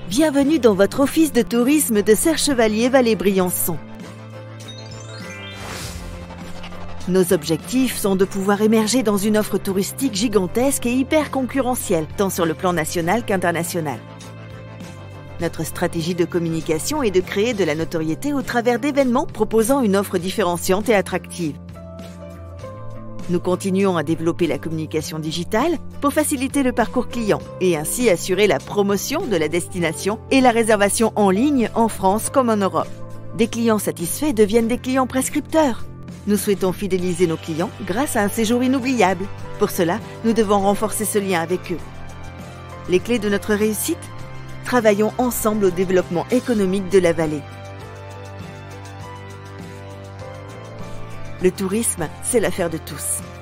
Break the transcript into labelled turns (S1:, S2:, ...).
S1: Bienvenue dans votre office de tourisme de Serre-Chevalier-Vallée-Briançon. Nos objectifs sont de pouvoir émerger dans une offre touristique gigantesque et hyper concurrentielle, tant sur le plan national qu'international. Notre stratégie de communication est de créer de la notoriété au travers d'événements proposant une offre différenciante et attractive. Nous continuons à développer la communication digitale pour faciliter le parcours client et ainsi assurer la promotion de la destination et la réservation en ligne en France comme en Europe. Des clients satisfaits deviennent des clients prescripteurs. Nous souhaitons fidéliser nos clients grâce à un séjour inoubliable. Pour cela, nous devons renforcer ce lien avec eux. Les clés de notre réussite ? Travaillons ensemble au développement économique de la vallée. Le tourisme, c'est l'affaire de tous.